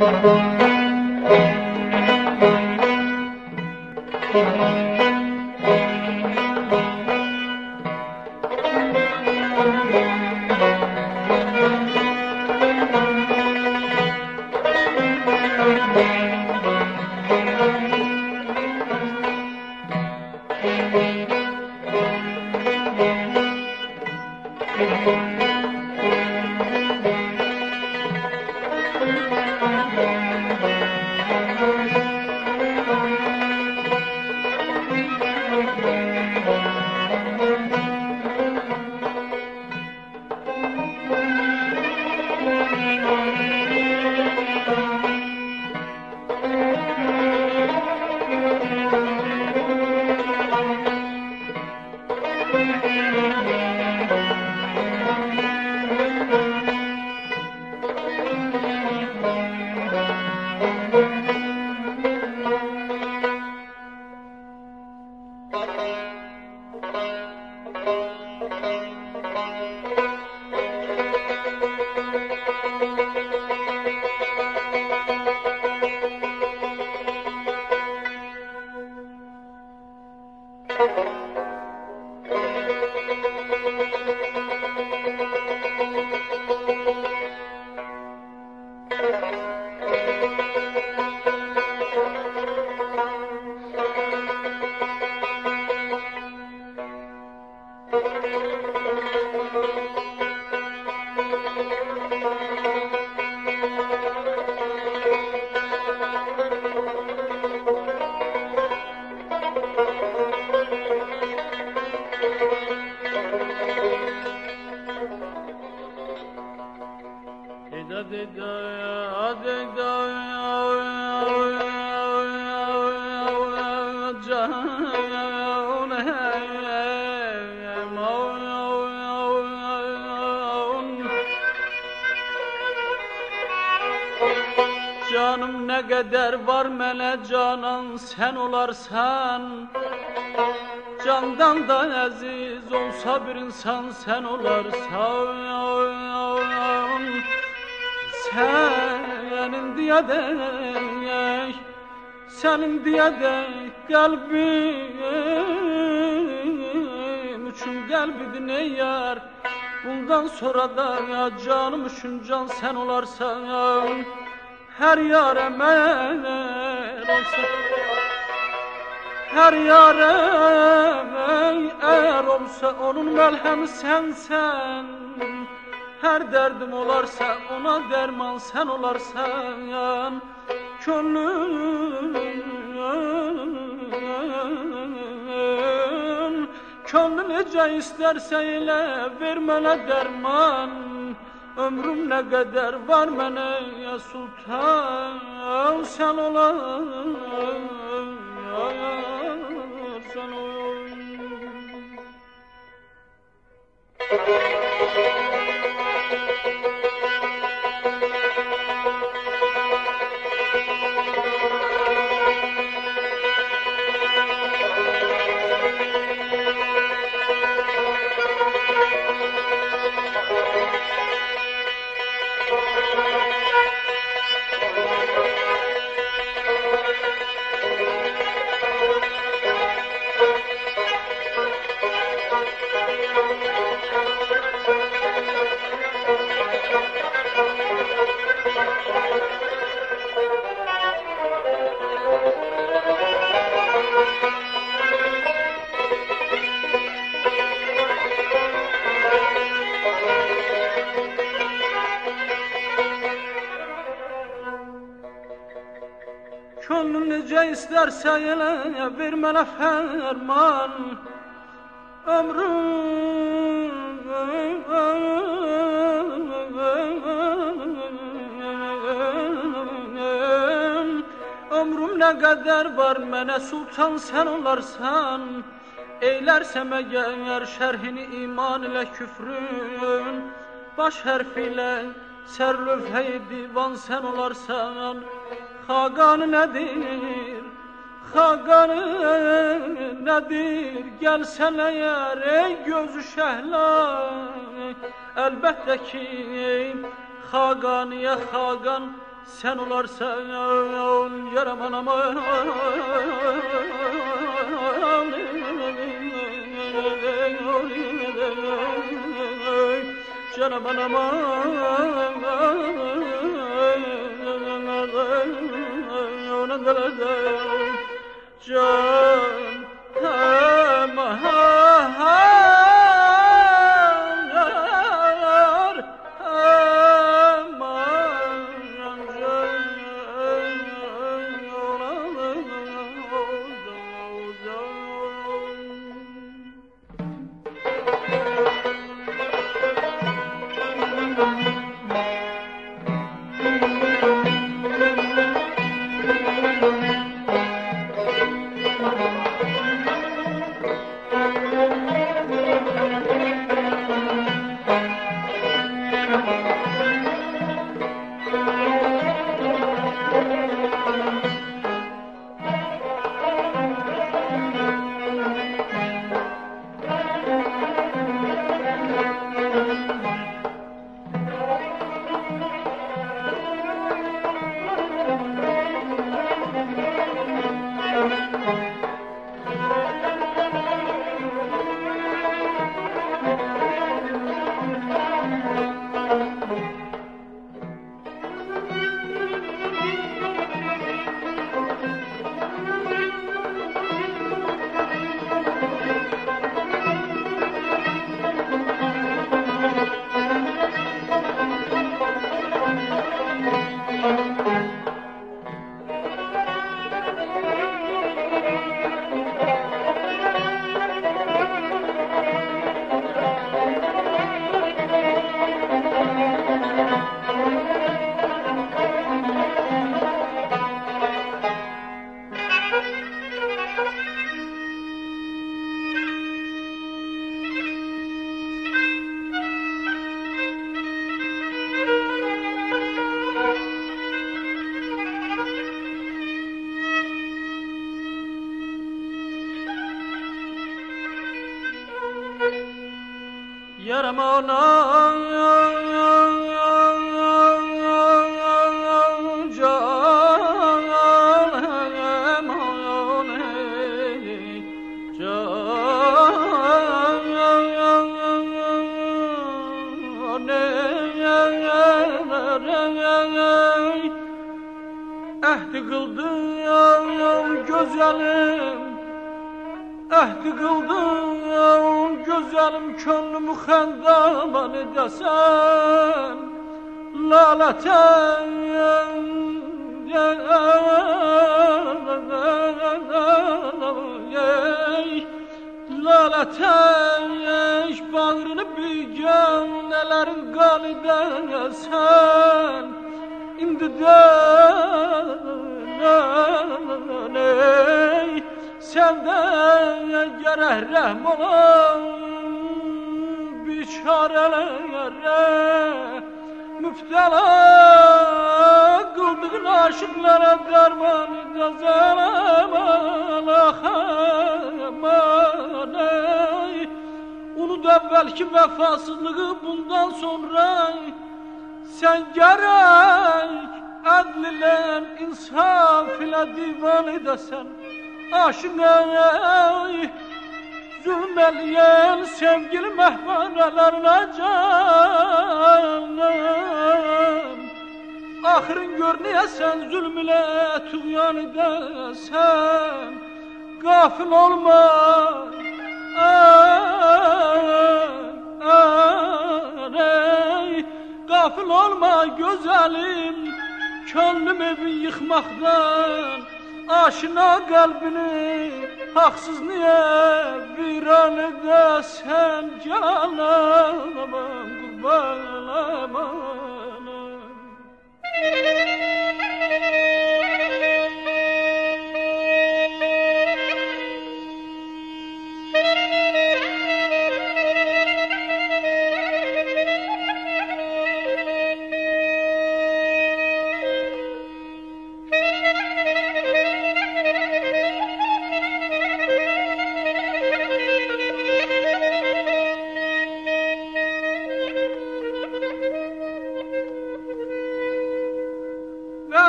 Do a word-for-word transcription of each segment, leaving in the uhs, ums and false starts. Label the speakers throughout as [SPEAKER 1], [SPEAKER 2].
[SPEAKER 1] Canım ne kadar var mele canan sen olarsan, candan da aziz olsa bir insan sen olarsan, senin diye de senin diye de kalbim üçün kalbidin ey yar. Bundan sonra da canım üçün can sen olarsan, her yâre meyl olsa, her yâre eğer olsa onun melhemi sensen. Her derdim olarsa ona derman sen olarsan, könlüm könlün nece isterse ile vermene derman. Ömrüm ne kadar var mene ya sultan sen olarsan ol. Könlüm nece isterse ele vermene ferman. Ömrüm ömrüm ne kadar var mene sultan sen olarsan. Eylersem eğer şerhini iman ile küfrün, baş harfiyle serlüf-i divan sen olarsan. Haganı nedir, haganı nedir, gelsen eğer ey gözü şehla. Elbette ki haganiye hagan sen olarsan yaram anama canım anama can tamahar yaram anam ehdi kıldım güzelim, ehdi kıldım güzelim, könlümü xendaman edesen, laleten laleten bağrını büyüyen nelerin galide sen, indi döney senden gerek rehm olan biçarelere müftela kıldığın aşıklara derman edezenem aman ey onu da belki vefasızlığı bundan sonra sen gerek adlilen insaf ile divan edesen aşına zulmeleyen sevgili mehvanelerine canım ahırın görünüyorsan zulm ile tuğyan edesen gafil olma ey gafil olma güzelim könlümü bir yıkmaktan aşina kalbini haksız niye viran edersen canım kurban aman.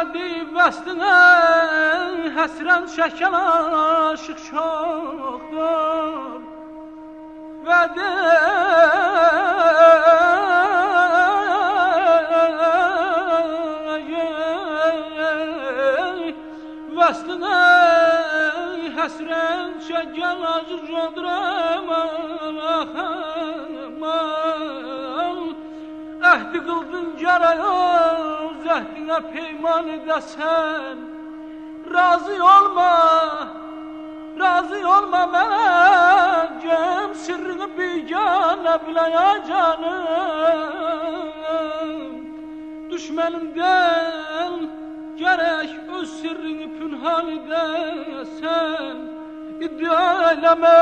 [SPEAKER 1] deyib vəslinə həsrən çəkən aşıq çoxdur və deyib vəslinə həsrən çəkən aşıq çoxdur əhdi qıldın gərək əhdinə peyman edəsən razı olma, razı olma mənə gəm sirrini biganə biləyə canım düşmənindən gərək öz sirrini pünhan edəsən iddia eləmə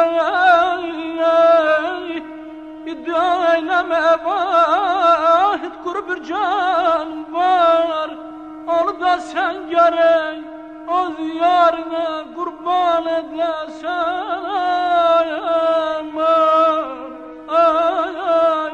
[SPEAKER 1] iddia eləmə vahid quru bir can var onu da sən gərək öz yarına qurban edəsən ay aman ay ay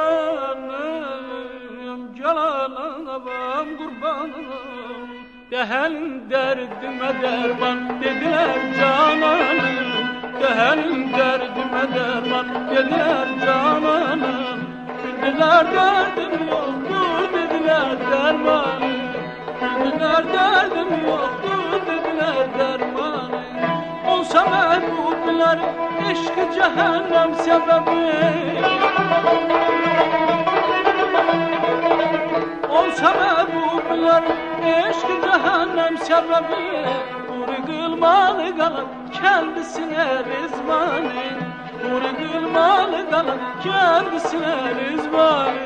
[SPEAKER 1] canım gel anam qurbanım dəhəlin dərdimə dərman dedilər cananım dəhəlin dərdimə dərman dedilər cananım bildiler derdim yoktur dediler dermanım bildiler derdim yoktur dediler dermanım olsa mehbublar eşk-i cehennem sebebi olsa mehbublar eşk-i cehennem sebebi Uri kılmalı kalıp kendisine rizvanı Uri kılmalı kalıp kendisine rizvanı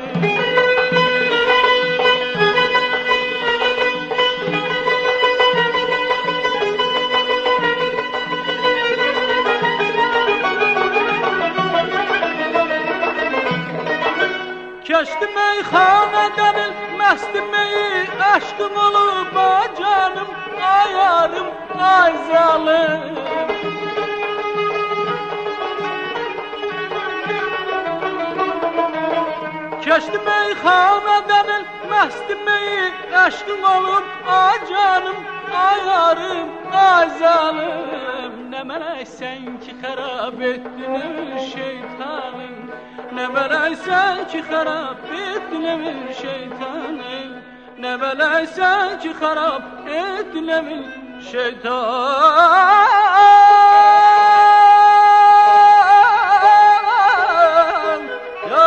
[SPEAKER 1] Keçdi meyxanədən il məsti meyi aşkım olub canım ay yarım ay zalim Keçdi meyxanədən il məsti meyi aşkım olub canım ay yarım ay zalim Nə mələksən ki xərab etdin şeytanım Ne beleysen ki harap ettilemin şeytanım Ne beleysen ki harap ettilemin şeytan Ya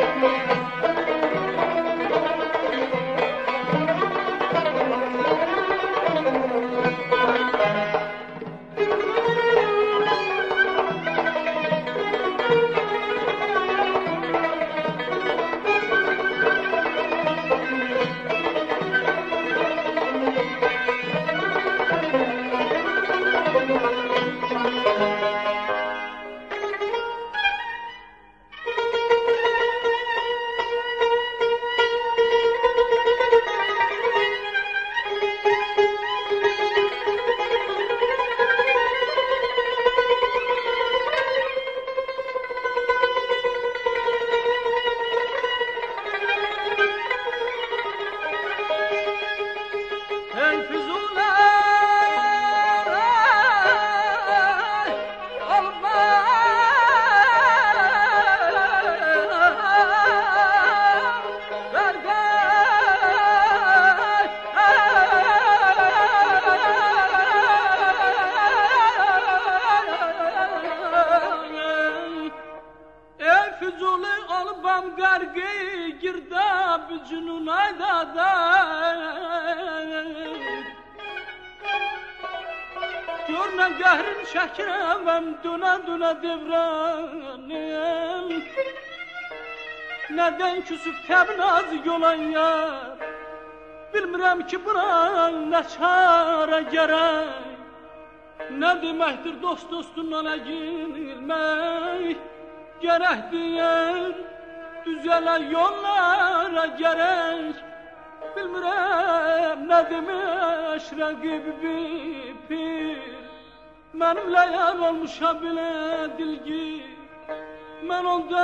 [SPEAKER 1] Görmem qəhrin çəkirəm, dönə-dönə devrənim. Nədən küsüb təbnazik olan yar, bilmirəm ki buna nə çarə gərək. Nə deməkdir dost dostundan əgilmək, gərək deyər düzələ yollara gərək. Bilmirəm nə demək rəqib bir, mənimlə yar olmuşa bilə dilgir. Mən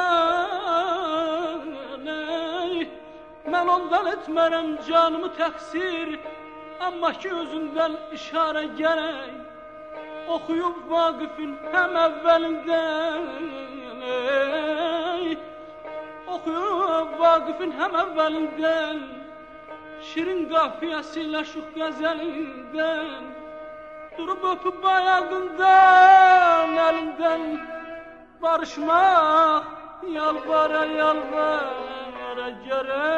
[SPEAKER 1] ondan, ey, mən ondan etmərəm canımı təqsir, amma ki özündən işarə gərək. Oxuyub Vaqifin həm əvvəlindən, ey, oxuyub Vaqifin həm əvvəlindən, şirin qafiyəsilə şux qəzəlindən, durub öpüb ayağından, əlindən barışmaq yalvara yalvara gərək.